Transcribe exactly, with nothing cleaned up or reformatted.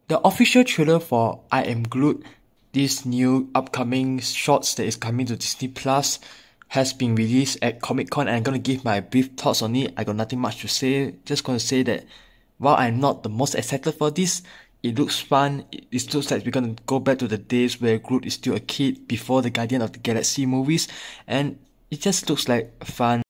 The official trailer for I Am Groot, this new upcoming shorts that is coming to Disney Plus, has been released at Comic Con, and I'm gonna give my brief thoughts on it. I got nothing much to say. Just gonna say that while I'm not the most excited for this, it looks fun. It, it looks like we're gonna go back to the days where Groot is still a kid before the Guardian of the Galaxy movies, and it just looks like fun.